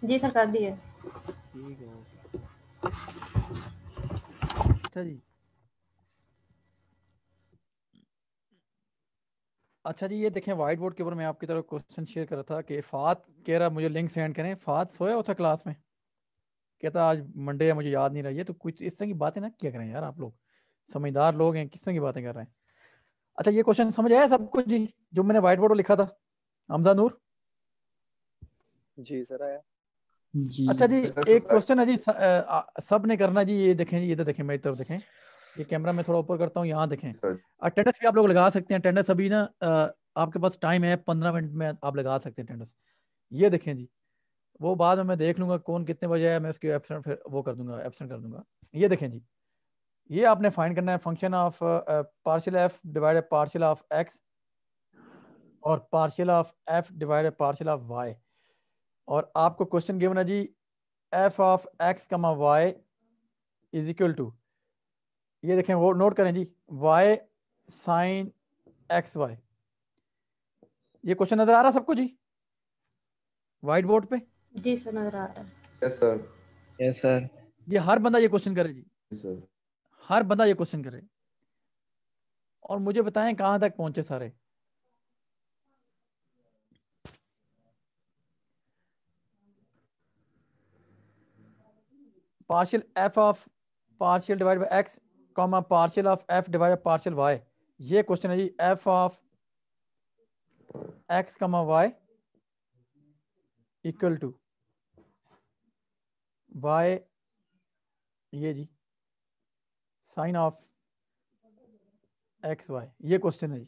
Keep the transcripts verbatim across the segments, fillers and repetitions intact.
जी sir कर दिए। ठीक है ओके। अच्छा जी, अच्छा जी, ये देखें व्हाइट बोर्ड के ऊपर मैं आपकी तरफ क्वेश्चन शेयर कर रहा था कि फात कह रहा मुझे लिंक सेंड करें। फात सोया होता क्लास में, कहता आज मंडे है मुझे याद नहीं रहा। ये तो कुछ इस तरह की बातें ना क्या करें यार, आप लोग समझदार लोग हैं, किस तरह की बातें कर रहे हैं। अच्छा ये क्वेश्चन समझ आया सबको जी जो मैंने व्हाइट बोर्ड पर लिखा था? हमजा नूर? जी सर आया। जी अच्छा जी, एक क्वेश्चन है जी, स- अ, आ- सब ने करना जी। ये देखें, ये तो देखें मेरी तरफ देखें, ये कैमरा मैं थोड़ा ऊपर करता हूँ, यहाँ देखें। अटेंडेंस भी आप लोग लगा सकते हैं। अटेंडेंस अभी ना अ, आपके पास टाइम है, पंद्रह मिनट में आप लगा सकते हैं अटेंडेंस। ये देखें जी, वो बाद में मैं देख लूंगा कौन कितने बजे है, मैं उसकी एब्सेंट फिर वो कर दूंगा, एब्सेंट कर दूंगा। ये देखें जी, ये आपने फाइंड करना है function of partial F divided partial of X और partial of F divided partial of Y. और आपको क्वेश्चन गिवन है जी, F of X comma Y is equal to, ये देखें वो नोट करें जी, वाई साइन एक्स वाई। ये क्वेश्चन नजर आ रहा है सबको जी व्हाइट बोर्ड पे? जी सर नजर आ रहा है। Yes sir. Yes sir. ये हर बंदा ये क्वेश्चन करे जी, सर हर बंदा ये क्वेश्चन करे। और मुझे बताएं कहां तक पहुंचे सारे। Partial F of partial divide by X comma partial of F divide partial Y. ये क्वेश्चन है जी, F of X comma Y equal to Y, ये जी साइन ऑफ एक्स वाई। ये क्वेश्चन है जी।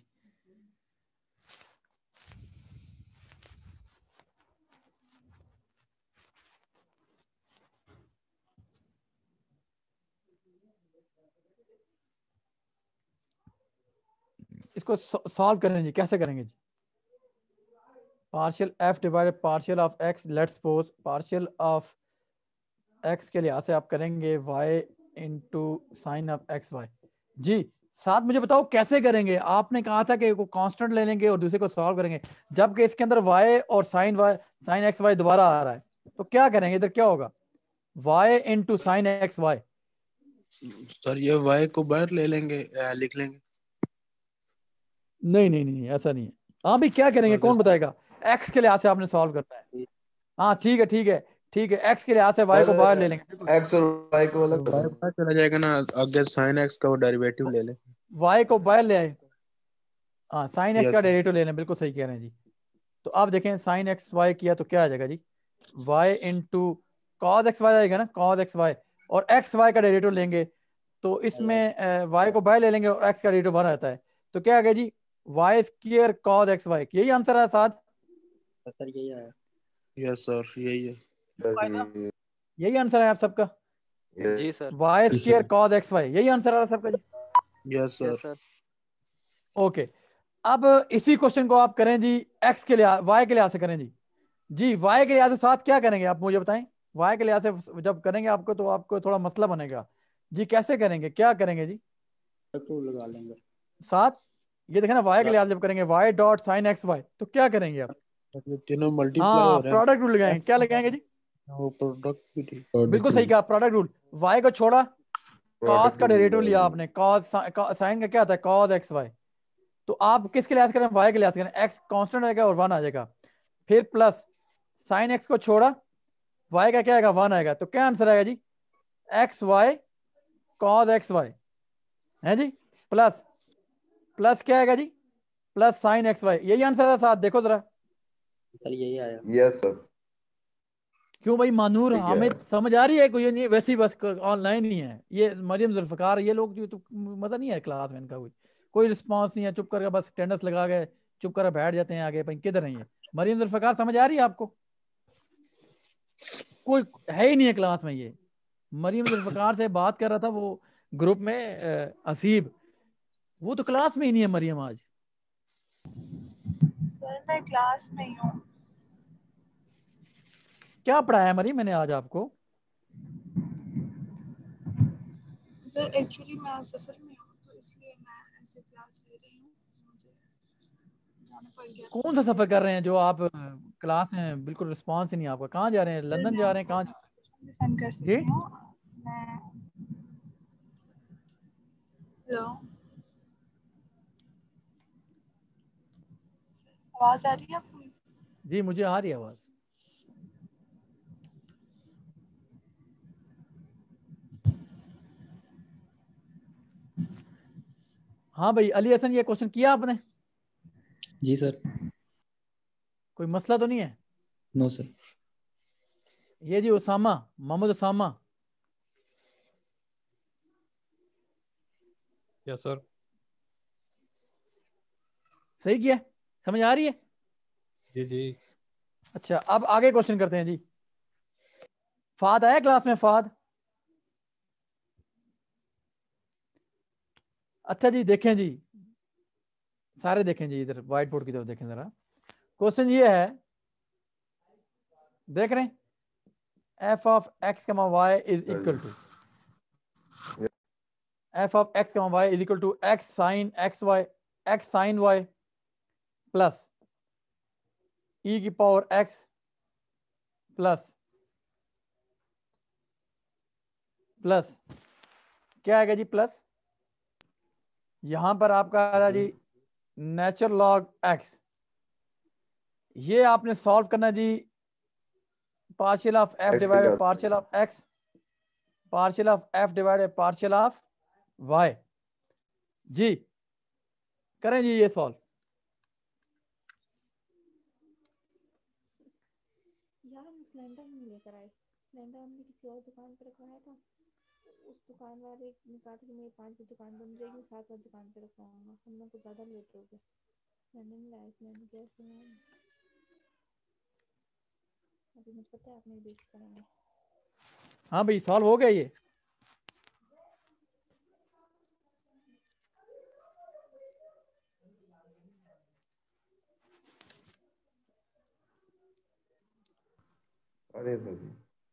इसको सॉल्व करें जी, कैसे करेंगे जी? Partial F divided partial of X, let's suppose partial of X के लिहाज से आप करेंगे Y into sine of X Y. जी साथ मुझे बताओ कैसे करेंगे। आपने कहा था कि वो कांस्टेंट ले लेंगे और दूसरे को सॉल्व करेंगे, जबकि इसके अंदर वाई और sine Y sine X Y दोबारा आ रहा है, तो क्या करेंगे? इधर क्या होगा? Y into sine X Y. Sir ये वाई को बाहर ले लेंगे, आ, लिख लेंगे। नहीं नहीं नहीं ऐसा नहीं है। हाँ भाई क्या करेंगे, कौन बताएगा? एक्स के लिहाज से आपने सॉल्व करना है। हाँ ठीक है ठीक है ठीक है, एक्स के लिहाज से वाई को बाहर ले लेंगे। एक्स और वाई को अलग वाई बाहर चला जाएगा ना, आगे साइन एक्स का वो डेरिवेटिव ले ले। वाई को बाहर ले आए, हाँ साइन एक्स का यस डेरिवेटिव ले लें, बिल्कुल सही कह रहे हैं जी। तो आप देखें साइन एक्स वाई किया तो क्या आ जाएगा जी, Y into cos X Y आएगा ना, कॉज एक्स वाई, और एक्स वाई का डेरिवेटिव लेंगे तो इसमें वाई को बाहर ले लेंगे और एक्स का डेरिवेटिव बाहर आता है, तो क्या आ गया जी, Y square cos X Y. यही आंसर है साथ? सर यही आया। यस सर यही है। अलग। यही आंसर है आप सबका? जी sir. Y square cos X Y, यही आंसर आ रहा है सबका जी? Yes yes sir. Sir. Okay, अब इसी क्वेश्चन को आप करें जी एक्स के लिहाज वाई के लिहाज से करें जी। जी वाई के लिहाज से साथ क्या करेंगे आप मुझे बताएं। वाई के लिहाज से जब करेंगे आपको तो आपको थोड़ा मसला बनेगा जी। कैसे करेंगे, क्या करेंगे जी लगा लेंगे। साथ? ये देखें ना, वाई के लिहाज से जब करेंगे Y dot sine X Y, तो क्या करेंगे आप? ये तीनों मल्टीप्लाई हाँ हो रहे हैं। प्रोडक्ट रूल लगाएंगे। क्या लगाएंगे जी? वो प्रोडक्ट भी थी। बिल्कुल सही कहा, प्रोडक्ट रूल। वाई को छोड़ा, कॉस प्रोडक्ट का डेरिवेटिव लिया रूल। आपने, कॉस साइन का क्या आता है, कॉस एक्स वाई। तो आप किसके लिहाज करें? वाई के लिहाज करें, एक्स कांस्टेंट आएगा और वन आ जाएगा, फिर प्लस साइन एक्स को छोड़ा, वाई का क्या आएगा, वन आएगा, तो क्या आंसर आएगा जी, X Y cos X Y है जी, प्लस प्लस क्या आएगा जी, प्लस साइन एक्स वाई। यही आंसर है साथ, देखो जरा। सर यही आया। Yes sir. क्यों भाई मानूर ठीक है। हमें समझ आ रही है? कोई ये नहीं वैसी बस ऑनलाइन ही है ये मरियम जुल्फकार, ये लोग जो तो मजा नहीं है क्लास में इनका, कोई कोई रिस्पांस नहीं है, चुप करके बस अटेंडेंस लगा गए, चुप कर बैठ जाते हैं आगे। भाई किधर है ये मरियम जुल्फकार, समझ आ रही है आपको? कोई है ही नहीं है क्लास में ये। मरियम जुल्फकार से बात कर रहा था वो ग्रुप में अ, हसीब, वो तो क्लास में ही नहीं है मरियम आज। सर मैं क्लास में ही हूँ। क्या पढ़ाया मरियम मैंने आज आपको? सर एक्चुअली मैं आज सफर में हूँ तो इसलिए मैं ऐसे क्लास ले रही हूँ। मुझे जाना पड़ गया। कौन सा सफर कर रहे हैं जो आप क्लास में बिल्कुल रिस्पांस ही नहीं आपका? कहाँ जा रहे हैं? लंदन जा रहे हैं? कहाँ जा रहे सेंड कर हैं सकती जी? हूँ मैं। हेलो, आवाज आ रही है आपको? जी मुझे आ रही है आवाज। हाँ भाई अली हसन, ये क्वेश्चन किया आपने? जी सर। कोई मसला तो नहीं है? No sir. ये जी उसामा, मोहम्मद उसामा। Yes sir. सही किया? समझ आ रही है? जी जी। अच्छा अब आगे क्वेश्चन करते हैं जी। फाद आया क्लास में? फाद? अच्छा जी देखें जी, सारे देखें जी, इधर व्हाइट बोर्ड की तरफ देखें जरा। क्वेश्चन ये है, देख रहे हैं? F of X comma Y is equal to F of X comma Y is equal to X sine X Y X sine Y plus E की पावर एक्स प्लस प्लस क्या आएगा जी? प्लस यहां पर आपका आ रहा जी नेचुरल लॉग एक्स। ये आपने सॉल्व करना जी, partial of F divided partial of X partial of F divided partial of Y. जी करें जी ये सॉल्व। यार हम सिलेंडर नहीं लेकर आए। सिलेंडर हमने किसी और दुकान पर रखवाया था। उस दुकान वाले ने कहा था कि मेरी पाँच बजे दुकान बंद रहेगी, सात बजे दुकान पे रखवाऊंगा। हम लोग को ज़्यादा लेट हो गए, सिलेंडर नहीं लाए। सिलेंडर गैस नहीं आया। अभी मुझे पता है आप नहीं बेच करेंगे। हाँ भाई सॉल्व हो गया ये। अरे सर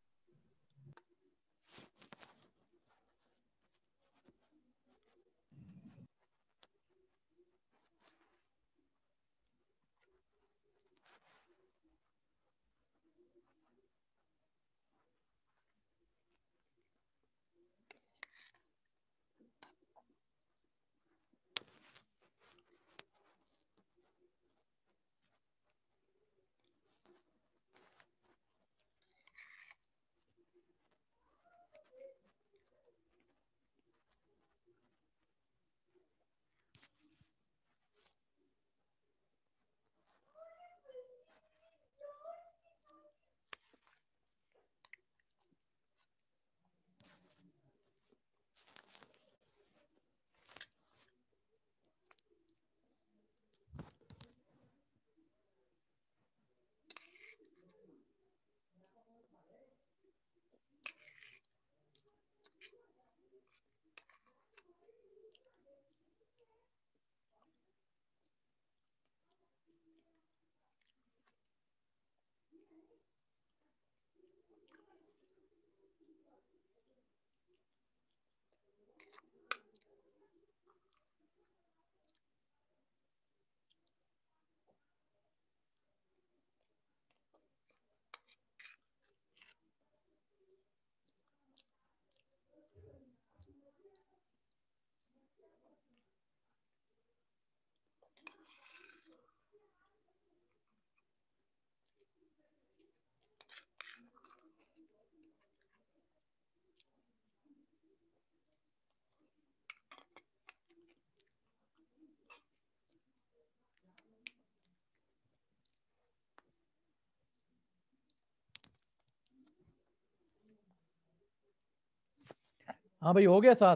हाँ भाई हो गया सात।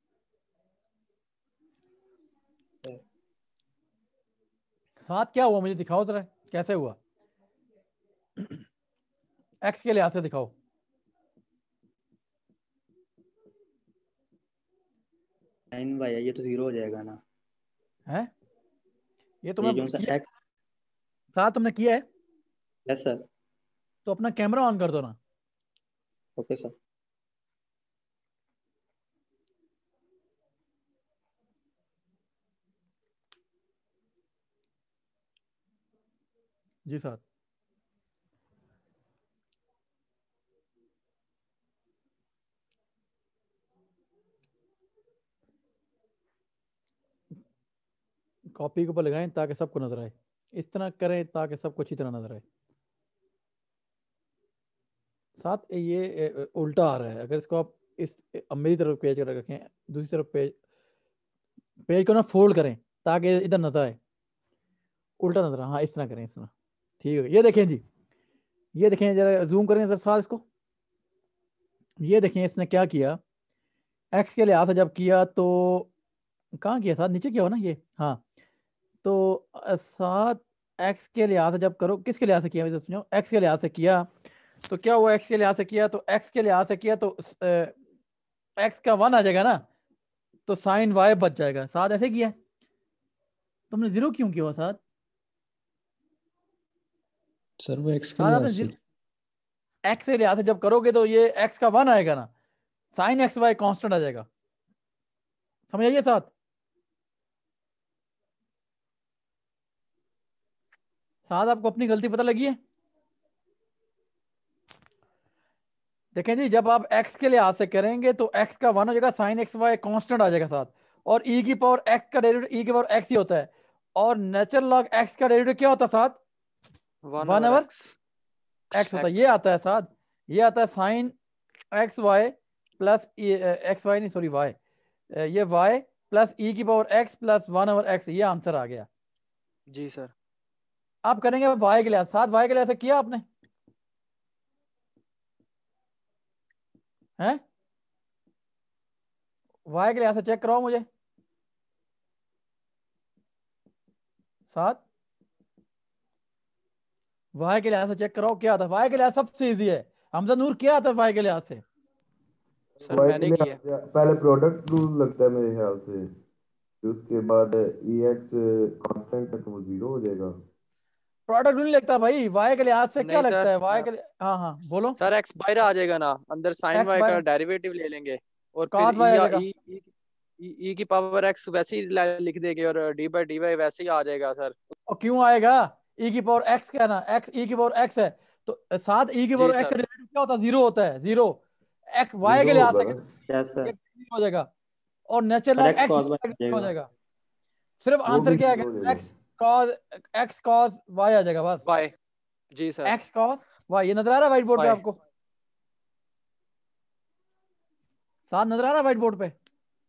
सात क्या हुआ मुझे दिखाओ जरा, कैसे हुआ? एक्स के लिहाज से दिखाओ। साइन वाई है, ये तो जीरो हो जाएगा ना। है ये ये तुमने जो सा किया? एक्स। सात तुमने किया है यस सर। तो अपना कैमरा ऑन कर दो ना। Okay sir. जी साहब। कॉपी के ऊपर लगाएं ताकि सबको नजर आए, इस तरह करें ताकि सबको अच्छी तरह नजर आए। साथ ये ए, उल्टा आ रहा है, अगर इसको आप इस अब मेरी तरफ पेज कर रखें, दूसरी तरफ पेज पेज को ना फोल्ड करें ताकि इधर नजर आए, उल्टा नजर आए। हाँ इस तरह करें, इस तरह ठीक है। ये देखें जी, ये देखें, जरा जूम करें सर साथ इसको। ये देखें इसने क्या किया, एक्स के लिहाज से जब किया तो कहाँ किया साथ, नीचे किया हो ना ये, हाँ। तो अ, साथ एक्स के लिहाज से जब करो, किसके लिहाज से किया मुझे सुनो, एक्स के लिहाज से किया तो क्या हुआ, एक्स के लिहाज से किया तो एक्स के लिहाज से किया तो एक्स का वन आ जाएगा ना, तो साइन वाई बच जाएगा। साथ ऐसे किया, तुमने जीरो क्यों किया हुआ साथ? सर वो एक्स के साथ लिहाज आपने से। जीरो एक्स के लिहाज से जब करोगे तो ये एक्स का वन आएगा ना, साइन एक्स वाई कांस्टेंट आ जाएगा। समझ आइए साथ? साथ आपको अपनी गलती पता लगी है? देखें जी, जब आप x के लिहाज से करेंगे तो x का वन हो जाएगा, साइन एक्स वाई कांस्टेंट आ जाएगा साथ, और e की पावर x का डेरिवेटिव e की पावर x ही होता है, और नेचुरल लॉग x का डेरिवेटिव क्या होता है साथ? वन ओवर x होता है। ये आता है साथ, ये आता है sine X Y plus X Y नहीं सॉरी वाई, ये y प्लस e की power x plus one over x, ये आंसर आ गया। जी सर। आप करेंगे y के लिहाज साथ, y के लिहाज से किया आपने हैं? y के लिहाज से चेक कराओ मुझे साथ, y के लिहाज से चेक कराओ क्या आता है। y के लिहाज सबसे इजी है। हमजा नूर क्या आता है y के लिहाज से? सर वाई के मैंने लिए किया। पहले प्रोडक्ट रूल लगता है मेरे ख्याल से, फिर उसके बाद ई एक्स कांस्टेंट है तो वो जीरो हो जाएगा। प्रोडक्ट नहीं लगता भाई, y के लिहाज से क्या नहीं लगता सर, है y के लिए? हाँ हाँ बोलो। सर एक्स बाहर आ जाएगा ना, अंदर साइन x वाई का बाय डेरिवेटिव ले लेंगे और फिर cos ई y आ या जाएगा। ई ई ई की पावर एक्स वैसे ही ला- लिख देंगे और डी बाई डी वाई वैसे ही आ जाएगा सर। और क्यों आएगा? e की पावर x क्या है ना, x e की पावर x है, तो साथ e की जी पावर x सर। का डेरिवेटिव क्या होता है? जीरो होता है, जीरो। x y के जीरो लिहाज होगा से ना। Yes sir. ये जीरो हो जाएगा, और natural sir log X x cos Y आ हो जाएगा। जाएगा। सिर्फ वो आंसर भी क्या जीरो हो है? जाएगा। x cos x cos y आ जाएगा बस। वाई। जी सर। x cos y, ये नजर आ रहा है व्हाइट बोर्ड पे वाई। आपको? साथ नजर आ रहा है व्हाइट बोर्ड पे?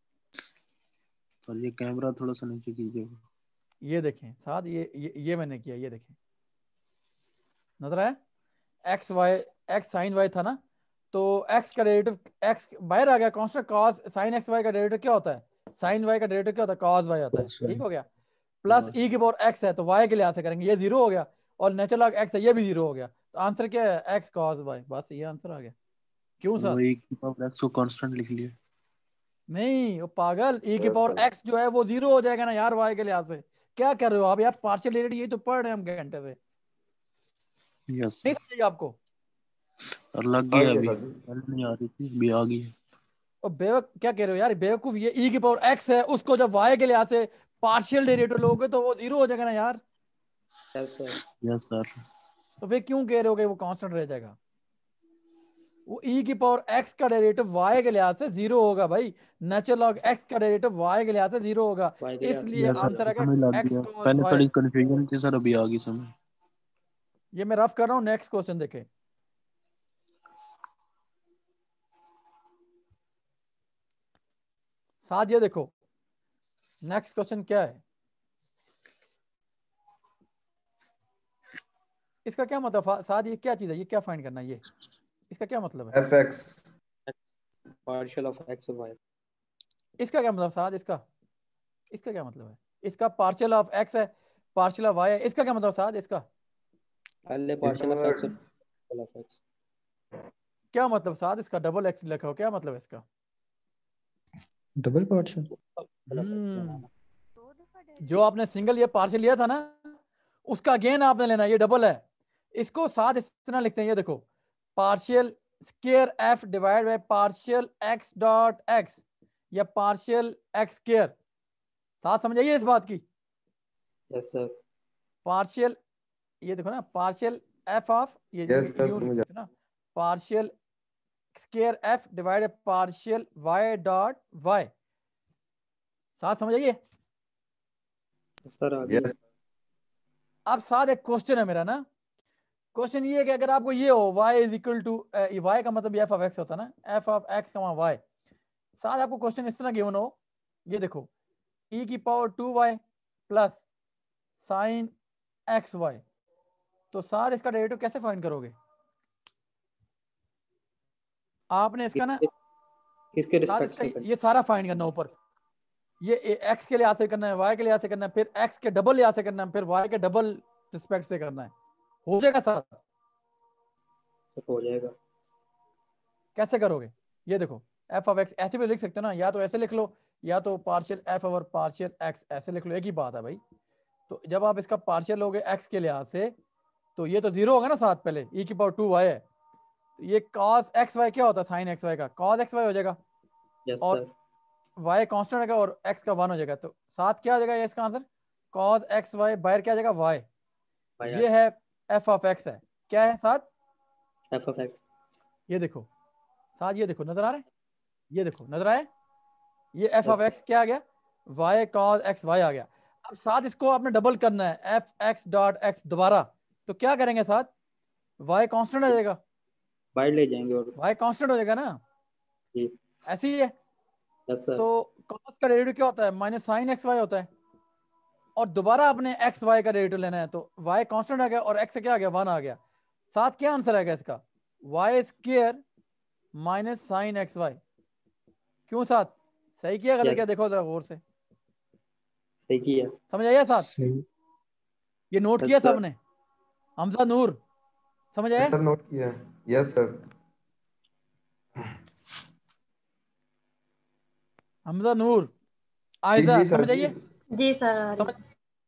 और ये कैमरा थोड़ा सा नीचे कीजिएगा। ये देखें साथ, ये ये ये मैंने किया, ये देखें नजर आया? X Y X sine Y था ना, तो एक्स का डेरिवेटिव एक्स बाहर आ गया constant, cos sine X Y का डेरिवेटिव क्या होता है? साइन वाई का डेरिवेटिव क्या होता है? कॉस वाई होता है। Cos y ठीक हो गया। प्लस ई की पावर एक्स है तो वाई के लिहाज से करेंगे, ये जीरो हो गया, और नेचुरल लॉग एक्स है, ये भी जीरो हो गया, तो आंसर क्या है? एक्स कॉस वाई, बस ये आंसर आ गया। क्यों वो सर? एक की पावर एक्स को कांस्टेंट लिख लिए। नहीं वो पागल, ई की Yes, पावर sir. एक्स जो है वो जीरो हो जाएगा ना यार वाई के लिहाज से। क्या कर रहे हो आप यार? पार्शियल डेरिवेटिव यही तो पढ़ रहे हैं हम घंटे से, यस नहीं सर। समझिए आपको? और लग आ गया गया अभी, सर जी। पहले नहीं आ रही थी अभी आ गई है। और बेवक क्या कह रहे हो यार बेवकूफ, ये ई की पावर एक्स है, उसको जब वाई के लिहाज से पार्शियल डेरिवेटिव लोगे तो वो जीरो हो जाएगा ना यार। Yes sir. Yes sir. तो फिर क्यों कह रहे हो कि वो कांस्टेंट रह जाएगा? वो ई की पावर एक्स का डेरिवेटिव वाई के लिहाज से जीरो होगा भाई, नेचुरल लॉग एक्स का डेरिवेटिव वाई के लिहाज से जीरो होगा, वाई के लिए इसलिए यस सर, आंसर अभी आएगा समझ लग एक्स गया, कॉस पहले वाई। थोड़ी कंफ्यूजन थी सर, अभी आ गई समझ। ये मैं रफ कर रहा हूँ, नेक्स्ट क्वेश्चन देखें। साथ ये देखो नेक्स्ट क्वेश्चन क्या है, इसका क्या मतलब? साथ ये क्या चीज है, ये क्या फाइंड करना है, ये इसका क्या मतलब है? F X partial of X और वाई। इसका क्या मतलब साथ, इसका इसका क्या मतलब है? इसका पार्शियल ऑफ एक्स है, पार्शियल ऑफ वाई है, इसका क्या मतलब साथ? इसका पहले पार्शियल ऑफ एक्स और पार्शियल ऑफ एक्स। क्या मतलब साथ? इसका डबल एक्स लिखा हो, क्या मतलब है इसका? Double partial. हम्म जो आपने सिंगल ये पार्शियल लिया था ना, उसका गेन आपने लेना, ये डबल है। इसको साथ इस तरह लिखते हैं, ये देखो partial square F divide by partial X dot X, या पार्शियल एक्स स्क्वायर। साथ समझ आइए इस बात की? Yes sir. पार्शियल ये देखो ना पार्शियल एफ ऑफ ये Yes, sir, यूं समझ लिखते ना partial square F divided partial Y dot Y. साथ समझ आइए। सर आ गया। Yes, अब साथ एक क्वेश्चन है मेरा ना, क्वेश्चन ये है कि अगर आपको ये हो y is equal to y का मतलब f ऑफ x होता है ना, f of x comma y। साथ आपको क्वेश्चन इस तरह गिवन हो, ये देखो e की power two Y plus sine X Y, तो साथ इसका डेरिवेटिव कैसे फाइंड करोगे? आपने इसका ना किसके साथ रिस्पेक्ट इसका में? ये सारा फाइंड करना ऊपर, ये x के लिहाज से करना है, y के लिहाज से करना है, फिर x के डबल लिहाज से करना है, फिर y के डबल रिस्पेक्ट से करना है। हो जाएगा साथ? हो जाएगा। कैसे करोगे? ये देखो f ऑफ x ऐसे भी लिख सकते हो ना, या तो ऐसे लिख लो या तो partial f over partial x ऐसे लिख लो, एक ही बात है भाई। तो जब आप इसका पार्शियल लोगे x के लिहाज से तो ये तो जीरो होगा ना साथ, पहले e की पावर टू वाई है, तो ये cos x y क्या होता है साइन x y का, cos x y हो जाएगा यस और सर। y कांस्टेंट रहेगा और x का वन हो जाएगा, तो साथ क्या हो जाएगा ये इसका आंसर cos x y बाहर क्या आ जाएगा y। ये है f ऑफ x है, क्या है साथ एफ ऑफ एक्स। ये देखो साथ, ये देखो नजर आ रहा है, ये देखो नजर आया, ये f ऑफ Yes, x क्या आ गया y cos x y आ गया। अब साथ इसको आपने डबल करना है f x डॉट x दोबारा, तो क्या करेंगे साथ y कांस्टेंट आ जाएगा, बाहर ले जाएंगे और y कांस्टेंट हो जाएगा ना, जी ऐसे ही है। Yes sir. तो cos का डेरिवेटिव क्या होता है माइनस साइन एक्स वाई होता है, और दोबारा आपने एक्स वाई का डेरिवेटिव लेना है, तो y कांस्टेंट आ गया और x से क्या आ गया वन आ गया। साथ क्या आंसर आएगा इसका y square minus sine X Y. क्यों साथ सही किया गलत Yes. किया देखो जरा गौर से, सही किया। समझ आया साथ? सही। ये नोट Yes, किया sir. सबने? हमजा नूर समझ आया? yes, sir, note किया। Yes, sir. हमजा नूर जी आयदा जी सर समझ जी, आइए? जी सर आ रही समझ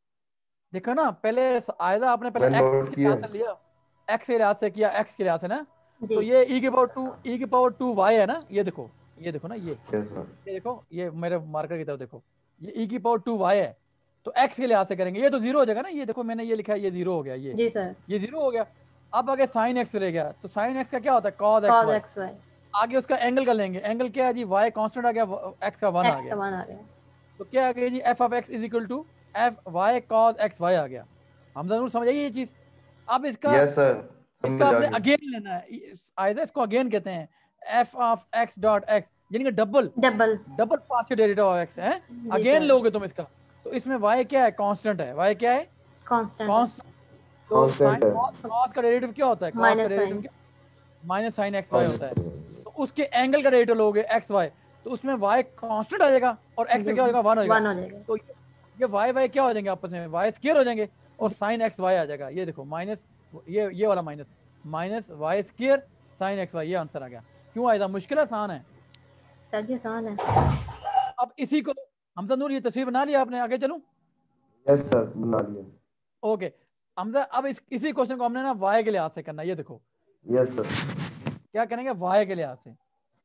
देखो ना, पहले आयदा आपने पहले मैं x नोट के किया। लिहाज से लिया, x के लिहाज से किया, x के लिहाज से ना, जी तो ये e की पावर टू e की पावर टू y है ना, ये देखो ये देखो ना, ये Yes, sir. ये देखो ये मेरे मार्कर की तरफ देखो, ये e की पावर टू y है, तो x के लिहाज से करेंगे ये तो जीरो हो जाएगा ना, ये देखो मैंने ये लिखा है ये जीरो हो गया, ये जी सर। ये जीरो हो गया। अब आगे साइन x रह गया, तो साइन x का क्या होता है cos x cos y, x y आगे उसका एंगल कर लेंगे, एंगल क्या है जी y कांस्टेंट आ गया, x का वन आ x गया, का वन आ गया। तो क्या आ गया जी f of x is equal to f y cos x y आ गया। हम जरूर समझ आइए ये चीज। अब इसका Yes, sir. समझ इसका आ आपने गया। अगेन लेना है, आयदा इसको अगेन कहते हैं f of x dot x, यानी कि double double double partial derivative of x है, जी अगेन सर। लोगे तुम इसका, तो इसमें y क्या है कांस्टेंट है, y क्या है कांस्टेंट कांस्टेंट, तो Constant sin है। cos का डेरिवेटिव क्या होता है, cos Minus का डेरिवेटिव sin। क्या माइनस साइन एक्स वाई होता है, तो उसके एंगल का डेरिवेटिव लोगे एक्स वाई, तो उसमें y कांस्टेंट आ जाएगा और x से क्या हो जाएगा वन हो वन जाएगा, हो जाएगा। तो ये y y क्या हो जाएंगे आपस में, y स्क्वायर हो जाएंगे और साइन एक्स वाई आ जाएगा, ये देखो माइनस ये ये वाला minus minus Y square sine X Y, ये आंसर आ गया। क्यों आया, मुश्किल आसान है? सर जी आसान है। अब इसी को हमजा नूर ये तस्वीर बना लिया आपने, आगे चलूं? Yes, sir. बना लिया। ओके हमजा, अब इस इसी क्वेश्चन को हमने ना y के लिहाज से करना है, ये देखो Yes, sir. क्या करेंगे y के लिहाज से,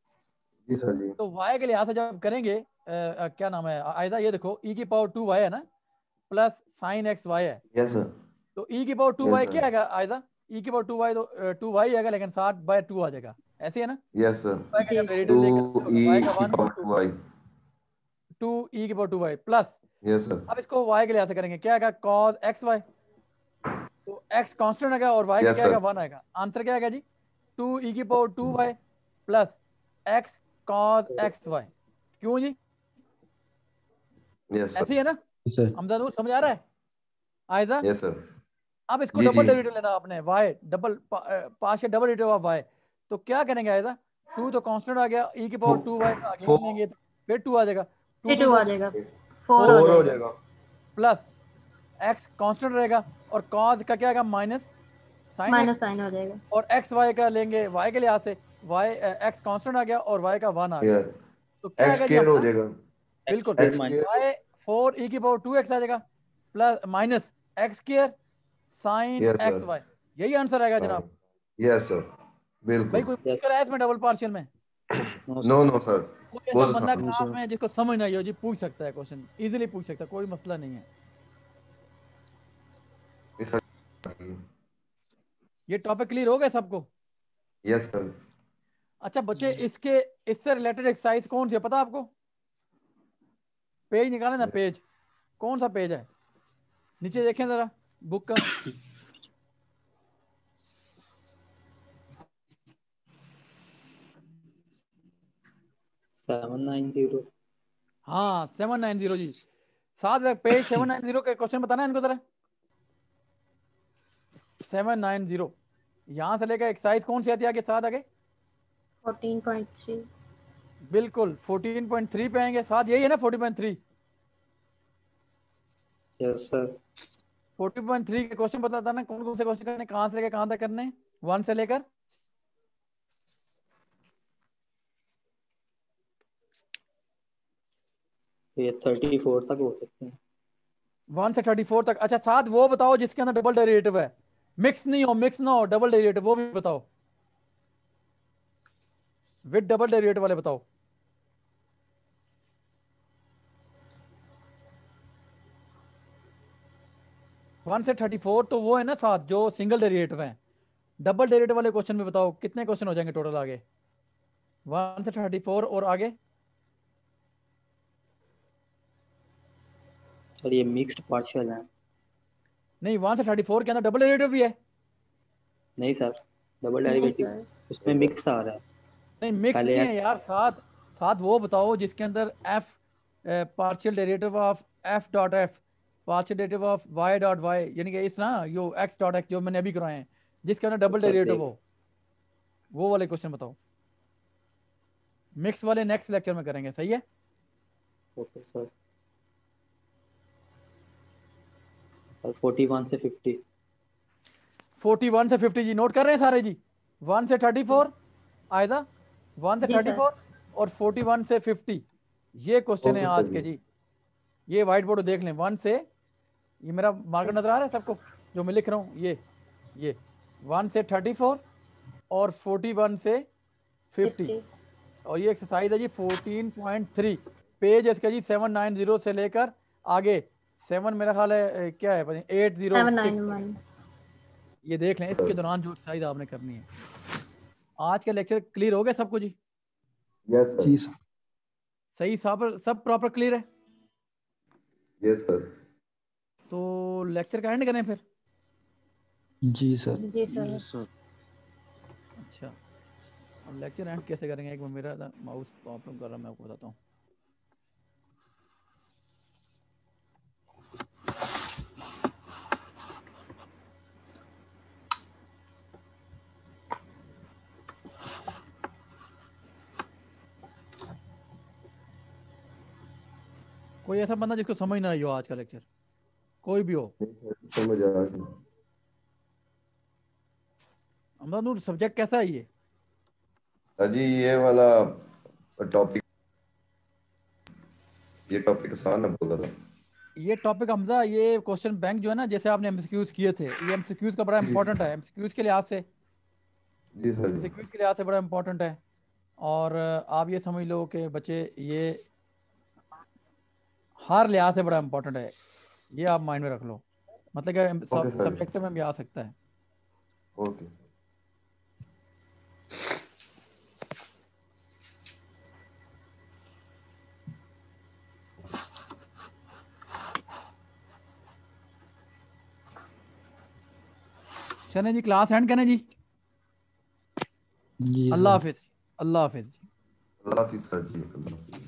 जी सर जी। तो y के लिहाज से जब करेंगे अ, अ, क्या नाम है आयदा, ये देखो e की पावर टू वाई है ना प्लस साइन एक्स वाई है, Yes, sir. तो e की power two Yes, Y sir. क्या आएगा आयदा, e की पावर टू वाई तो टू वाई आएगा, लेकिन साठ बाय टू आ जाएगा, ऐसे है ना, Yes, sir. y का जब जी। डेरिवेटिव लेकर टू e y का की one power two y. Two e की power two Y plus, Yes, sir. अब इसको y के लिहाज से करेंगे, क्या आएगा cos एक्स वाई, तो x कांस्टेंट आएगा और y Yes, क्या आएगा sir. वन आएगा, आंसर क्या आएगा जी टू e की power two Y plus x cos x Y. क्यों जी Yes, sir. ऐसे ही है ना? सर हमजा नूर समझ आ रहा है आयजा? Yes, sir. अब इसको जी, डबल जी। डेरिवेटिव लेना आपने, y double partial double derivative of y, तो क्या करेंगे आयदा, टू तो कांस्टेंट आ गया, e की पावर Four- टू वाई का आगे four- लेंगे तो फिर टू आ जाएगा, फिर टू आ जाएगा। फोर फोर हो हो जाएगा। जाएगा। प्लस x कांस्टेंट रहेगा और cos का क्या आएगा माइनस साइन माइनस साइन हो जाएगा। और x y का लेंगे y के लिहाज से, y x कांस्टेंट आ गया और y का वन आ गया, Yeah. तो क्या X आएगा जी स्क्वायर हो हमारा? जाएगा। बिल्कुल X square. y four e की पावर टू x आ जाएगा plus minus x square sine Yes, x sir. Y, यही आंसर आएगा जनाब। Yes, sir. भाई बिल्कुल। कोई मुश्किल है इसमें डबल पार्शियल में? No no sir. कोई ऐसा बहुत बंदा आसान क्लास में जिसको समझ नहीं हो जी पूछ सकता है क्वेश्चन, इजीली पूछ सकता है, कोई मसला नहीं है। ये टॉपिक क्लियर हो गया सबको? Yes sir. अच्छा बच्चे, इसके इससे रिलेटेड एक्सरसाइज कौन सी है पता आपको? पेज निकाले ना, पेज कौन सा पेज है? नीचे देखें जरा बुक का। Seven nine zero. हाँ सेवन नाइन जीरो जी। साथ पेज सेवन नाइन जीरो के क्वेश्चन बताना है इनको जरा। सेवन नाइन जीरो यहाँ से लेकर एक्सरसाइज कौन सी आती है आगे साथ आगे? Fourteen point three. बिल्कुल फोर्टीन पॉइंट थ्री पे आएंगे साथ, यही है ना fourteen point three? Yes sir. Fourteen point three के क्वेश्चन बताता ना कौन कौन से क्वेश्चन करने, कहाँ से लेकर कहाँ तक करने? वन से लेकर ये थर्टी फोर तक हो सकते हैं। वन से थर्टी फोर तक। अच्छा साथ वो बताओ जिसके अंदर डबल डेरिवेटिव है, मिक्स नहीं हो, मिक्स ना हो, डबल डेरिवेटिव वो भी बताओ, विद डबल डेरिवेटिव वाले बताओ। वन से थर्टी फोर तो वो है ना साथ जो सिंगल डेरिवेटिव है। डबल डेरिवेटिव वाले क्वेश्चन में बताओ कितने क्वेश्चन हो जाएंगे टोटल आगे? वन से थर्टी फोर और आगे? और ये मिक्स्ड पार्शियल है। नहीं, वन से थर्टी फोर के अंदर डबल डेरिवेटिव भी है। नहीं सर, डबल नहीं डेरिवेटिव सर, उसमें मिक्स आ रहा है। नहीं मिक्स पहले नहीं है एक- यार। साथ साथ वो बताओ जिसके अंदर f partial derivative of f dot f partial derivative of y dot y, यानी कि इस ना यो एक्स डॉट एक्स जो मैंने अभी कराए हैं, जिसके अंदर डबल सर डेरिवेटिव देख हो, वो वाले क्वेश्चन बताओ। मिक्स वाले नेक्स्ट लेक्चर में करेंगे, सही है? Okay sir. और फोर्टी वन से फिफ्टी। फोर्टी वन से फिफ्टी जी नोट कर रहे हैं सारे जी? वन से थर्टी फोर आयदा, वन से जी थर्टी सर। फोर और फोर्टी वन से फिफ्टी, ये क्वेश्चन है ओके आज सर के जी। जी। ये व्हाइट बोर्ड देख लें। वन से, ये मेरा मार्कर नजर आ रहा है सबको जो मैं लिख रहा हूँ? ये ये वन से थर्टी फोर और फोर्टी वन से फिफ्टी। फिफ्टी। और ये एक्सरसाइज है जी फोर्टीन पॉइंट थ्री। पेज है इसका जी सेवन नाइन जीरो से लेकर आगे सेवन, मेरा ख्याल है ए, क्या है eight zero seven six. Nine one. ये देख लें इसके दौरान जो एक्सरसाइज आपने करनी है। आज का लेक्चर क्लियर हो गया सबको जी? Yes sir. जी सर। सही सब सब प्रॉपर क्लियर है? Yes sir. तो लेक्चर का एंड करें फिर? जी सर। जी सर। सर। अच्छा, अब लेक्चर एंड कैसे करेंगे? एक मिनट, मेरा माउस प्रॉब्लम कर रहा है, मैं आपको बताता हूँ। कोई ऐसा बंदा जिसको समझ ना आई हो आज का लेक्चर, कोई भी हो? समझ आ गई। अमदा नूर, सब्जेक्ट कैसा है ये? अजी ये वाला टॉपिक, ये टॉपिक आसान है बोला था। ये टॉपिक हमजा, ये क्वेश्चन बैंक जो है ना, जैसे आपने एमसीक्यूज किए थे, ये एमसीक्यूज का बड़ा इंपॉर्टेंट है। एमसीक्यूज के लिहाज से, जी सर जी। एमसीक्यूज के लिहाज से बड़ा इंपॉर्टेंट है। और आप ये समझ लो कि बच्चे ये हर लिहाज से बड़ा इंपॉर्टेंट है, ये आप माइंड में रख लो। मतलब कि ओके सर। सब्जेक्ट में भी आ सकता है। ओके। चलें जी, क्लास एंड करें जी। जी अल्लाह सर। हाफिज। अल्लाह हाफिज। अल्लाह हाफिज सर जी। अल्लाह हाफिज।